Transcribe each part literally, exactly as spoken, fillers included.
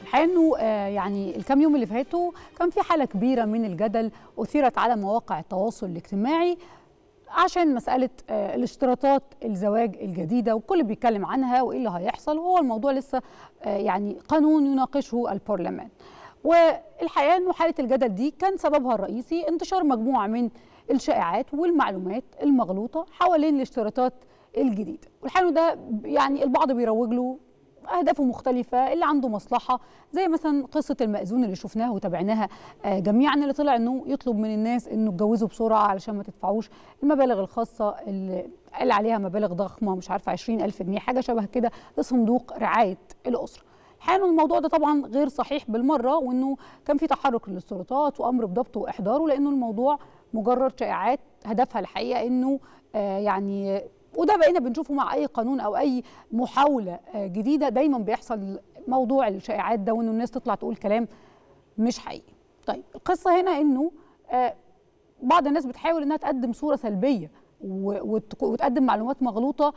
الحقيقه انه يعني الكام يوم اللي فاتوا كان في حاله كبيره من الجدل اثيرت على مواقع التواصل الاجتماعي عشان مساله الاشتراطات الزواج الجديده، والكل بيتكلم عنها وايه اللي هيحصل. وهو الموضوع لسه يعني قانون يناقشه البرلمان. والحقيقه انه حاله الجدل دي كان سببها الرئيسي انتشار مجموعه من الشائعات والمعلومات المغلوطه حوالين الاشتراطات الجديده، والحقيقه ده يعني البعض بيروج له أهدافه مختلفة، اللي عنده مصلحة، زي مثلا قصة المأذون اللي شفناها وتابعناها جميعا، اللي طلع انه يطلب من الناس انه اتجوزوا بسرعة علشان ما تدفعوش المبالغ الخاصة اللي قال عليها مبالغ ضخمة، مش عارفة عشرين ألف جنيه حاجة شبه كده لصندوق رعاية الأسرة. الحقيقة الموضوع ده طبعا غير صحيح بالمرة، وانه كان في تحرك للسلطات وأمر بضبطه وإحضاره، لأنه الموضوع مجرد شائعات هدفها الحقيقة انه آه يعني وده بقينا بنشوفه مع اي قانون او اي محاوله جديده، دايما بيحصل موضوع الشائعات ده، وانه الناس تطلع تقول كلام مش حقيقي. طيب القصه هنا انه بعض الناس بتحاول انها تقدم صوره سلبيه وتقدم معلومات مغلوطه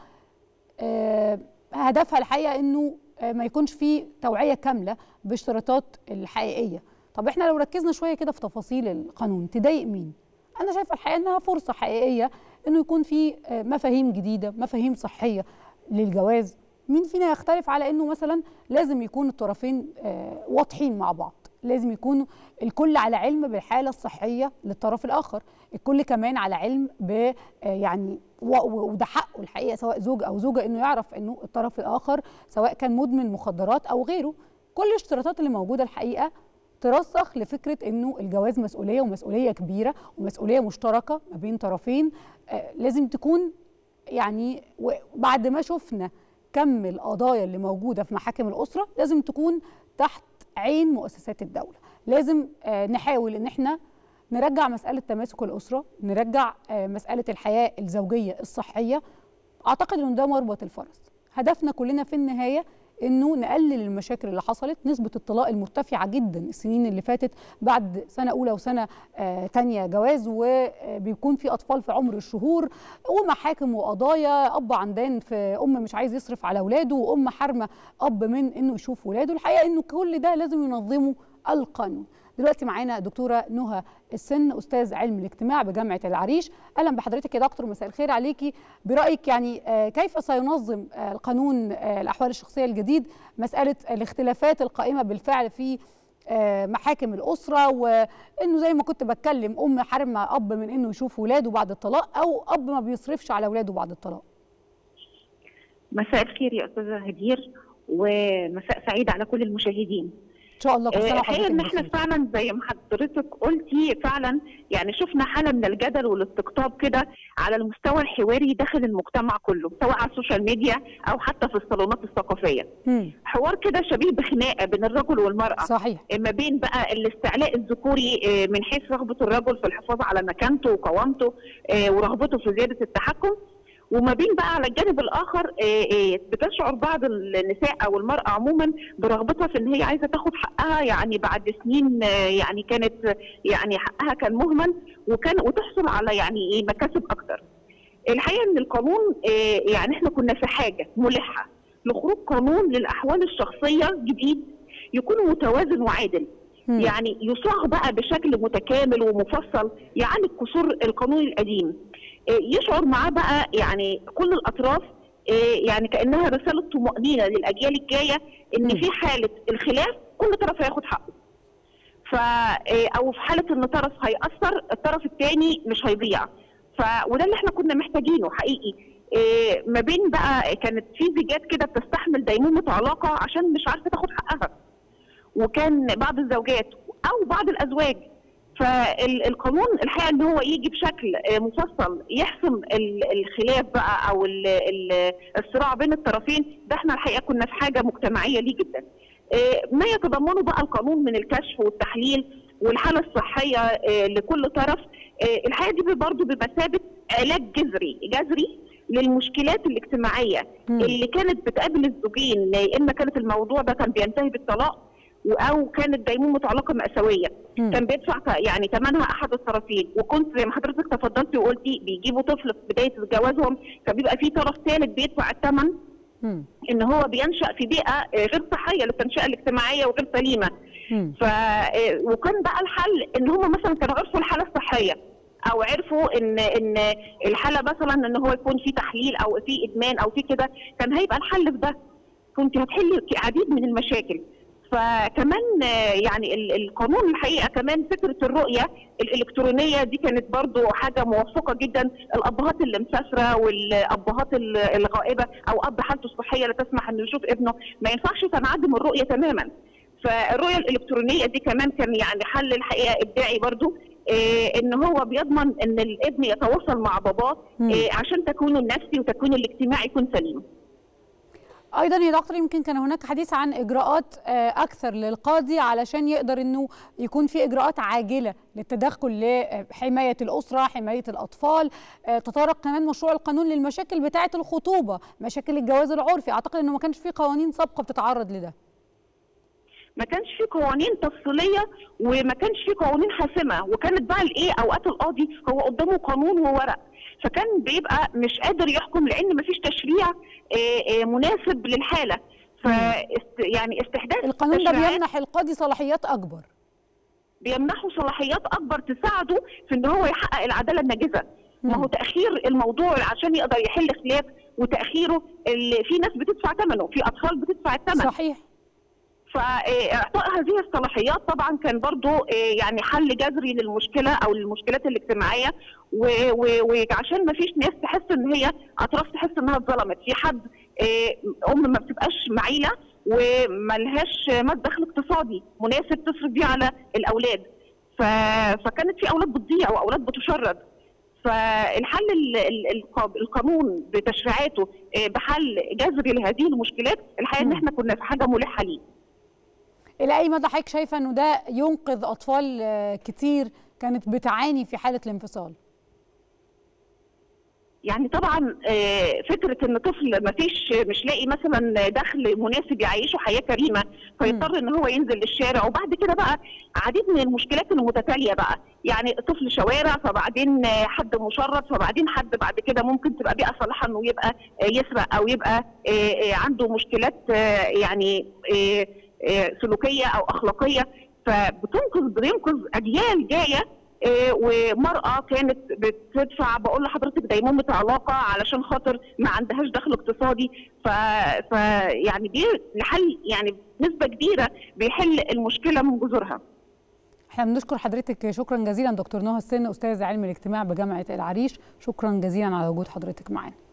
هدفها الحقيقه انه ما يكونش فيه توعيه كامله باشتراطات الحقيقيه. طب احنا لو ركزنا شويه كده في تفاصيل القانون تضايق مين؟ انا شايفه الحقيقه انها فرصه حقيقيه انه يكون في مفاهيم جديده، مفاهيم صحيه للجواز. مين فينا يختلف على انه مثلا لازم يكون الطرفين واضحين مع بعض، لازم يكون الكل على علم بالحاله الصحيه للطرف الاخر، الكل كمان على علم ب يعني وده حقه الحقيقه سواء زوج او زوجه انه يعرف انه الطرف الاخر سواء كان مدمن مخدرات او غيره. كل الاشتراطات اللي موجوده الحقيقه ترسخ لفكره انه الجواز مسؤوليه ومسؤوليه كبيره ومسؤوليه مشتركه ما بين طرفين. آه لازم تكون يعني بعد ما شفنا كم القضايا اللي موجوده في محاكم الاسره لازم تكون تحت عين مؤسسات الدوله. لازم آه نحاول ان احنا نرجع مساله تماسك الاسره، نرجع آه مساله الحياه الزوجيه الصحيه. اعتقد ان ده مربط الفرس. هدفنا كلنا في النهايه انه نقلل المشاكل اللي حصلت، نسبه الطلاق المرتفعه جدا السنين اللي فاتت بعد سنه اولى وسنه آه تانية جواز، وبيكون في اطفال في عمر الشهور، ومحاكم وقضايا اب عندان في ام مش عايز يصرف على اولاده، وام حارمه اب من انه يشوف ولاده. الحقيقه انه كل ده لازم ينظمه القانون. دلوقتي معانا دكتوره نهى السن، استاذ علم الاجتماع بجامعه العريش. اهلا بحضرتك يا دكتور، مساء الخير عليكي. برايك يعني كيف سينظم القانون الاحوال الشخصيه الجديد مساله الاختلافات القائمه بالفعل في محاكم الاسره، وانه زي ما كنت بتكلم ام حارمه اب من انه يشوف ولاده بعد الطلاق، او اب ما بيصرفش على ولاده بعد الطلاق؟ مساء الخير يا استاذه هدير، ومساء سعيد على كل المشاهدين. ان شاء الله. الحقيقه ان احنا فعلا زي ما حضرتك قلتي فعلا يعني شفنا حاله من الجدل والاستقطاب كده على المستوى الحواري داخل المجتمع كله، سواء على السوشيال ميديا او حتى في الصالونات الثقافيه. مم. حوار كده شبيه بخناقه بين الرجل والمراه. صحيح. ما بين بقى الاستعلاء الذكوري من حيث رغبه الرجل في الحفاظ على مكانته وقوامته ورغبته في زياده التحكم، وما بين بقى على الجانب الاخر بتشعر بعض النساء او المراه عموما برغبتها في ان هي عايزه تاخد حقها يعني بعد سنين يعني كانت يعني حقها كان مهمل، وكان وتحصل على يعني مكاسب اكتر. الحقيقه ان القانون يعني احنا كنا في حاجه ملحه لخروج قانون للاحوال الشخصيه جديد يكون متوازن وعادل. م. يعني يصاغ بقى بشكل متكامل ومفصل يعالج قصور القانون القديم، يشعر معاه بقى يعني كل الاطراف يعني كانها رساله طمانينه للاجيال الجايه ان في حاله الخلاف كل طرف هياخد حقه. ف او في حاله ان طرف هيأثر الطرف الثاني مش هيضيع. ف وده اللي احنا كنا محتاجينه حقيقي. ما بين بقى كانت في زيجات كده بتستحمل ديمومه علاقه عشان مش عارفه تاخد حقها، وكان بعض الزوجات او بعض الازواج. فالقانون الحقيقه ان هو يجي بشكل مفصل يحسم الخلاف بقى او الصراع بين الطرفين، ده احنا الحقيقه كنا في حاجه مجتمعيه ليه جدا. ما يتضمنه بقى القانون من الكشف والتحليل والحاله الصحيه لكل طرف، الحقيقه دي برضه بمثابه علاج جذري جذري للمشكلات الاجتماعيه م. اللي كانت بتقابل الزوجين، يا اما كانت الموضوع ده كان بينتهي بالطلاق او كانت ديمومه علاقه مأساويه م. كان بيدفع يعني ثمنها احد الطرفين، وكنت زي ما حضرتك تفضلتي وقلتي بيجيبوا طفل في بدايه جوازهم فبيبقى في طرف ثالث بيدفع الثمن م. ان هو بينشأ في بيئه غير صحيه للتنشئه الاجتماعيه وغير سليمه. ف وكان بقى الحل ان هم مثلا كانوا عرفوا الحاله الصحيه، او عرفوا ان ان الحاله مثلا ان هو يكون في تحليل او في ادمان او في كده، كان هيبقى الحل في ده، كنت هتحل العديد من المشاكل. فكمان يعني القانون الحقيقه كمان فكره الرؤيه الالكترونيه دي كانت برضو حاجه موفقه جدا. الابهات اللي مسافره والابهات الغائبه او اب حالته الصحيه لا تسمح انه يشوف ابنه، ما ينفعش تنعدم الرؤيه تماما. فالرؤيه الالكترونيه دي كمان كان يعني حل الحقيقه ابداعي برضو، إيه ان هو بيضمن ان الابن يتواصل مع باباه إيه عشان تكوينه النفسي وتكوينه الاجتماعي يكون سليم. ايضا يا دكتور يمكن كان هناك حديث عن اجراءات اكثر للقاضي علشان يقدر انه يكون في اجراءات عاجله للتدخل لحمايه الاسره، حمايه الاطفال. تطرق كمان مشروع القانون للمشاكل بتاعه الخطوبه، مشاكل الجواز العرفي. اعتقد انه ما كانش في قوانين سابقه بتتعرض لده. ما كانش في قوانين تفصيليه وما كانش في قوانين حاسمه، وكانت بقى الايه اوقات القاضي هو قدامه قانون وورق، فكان بيبقى مش قادر يحكم لان ما فيش تشريع مناسب للحاله. ف يعني استحداث القانون ده بيمنح القاضي صلاحيات اكبر، بيمنحه صلاحيات اكبر تساعده في ان هو يحقق العداله الناجزه. ما هو تاخير الموضوع عشان يقدر يحل خلاف، وتاخيره اللي في ناس بتدفع ثمنه، في اطفال بتدفع الثمن. صحيح. فاعطاء هذه الصلاحيات طبعا كان برضو يعني حل جذري للمشكله او للمشكلات الاجتماعيه، وعشان ما فيش ناس تحس ان هي اطراف تحس انها اتظلمت. في حد ام ما بتبقاش معيله وملهاش مدخل اقتصادي مناسب تصرف بيه على الاولاد، فكانت في اولاد بتضيع واولاد بتشرد. فالحل القانون بتشريعاته بحل جذري لهذه المشكلات الحقيقه ان احنا كنا في حاجه ملحه ليه. الى اي مدى حضرتك شايفه انه ده ينقذ اطفال كتير كانت بتعاني في حاله الانفصال؟ يعني طبعا فكره ان طفل ما فيش مش لاقي مثلا دخل مناسب يعيشه حياه كريمه فيضطر ان هو ينزل للشارع، وبعد كده بقى عديد من المشكلات المتتاليه بقى، يعني طفل شوارع، فبعدين حد مشرد، فبعدين حد بعد كده ممكن تبقى بيئه صالحه انه يبقى يسرق او يبقى عنده مشكلات يعني سلوكيه او اخلاقيه، فبتنقذ بينقذ اجيال جايه. ومرأة كانت بتدفع بقول لحضرتك ديمومة علاقة علشان خاطر ما عندهاش دخل اقتصادي، ف... ف يعني دي لحل يعني بنسبة كبيرة بيحل المشكلة من جذورها. احنا بنشكر حضرتك شكرا جزيلا دكتور نهى السن، أستاذ علم الاجتماع بجامعة العريش، شكرا جزيلا على وجود حضرتك معانا.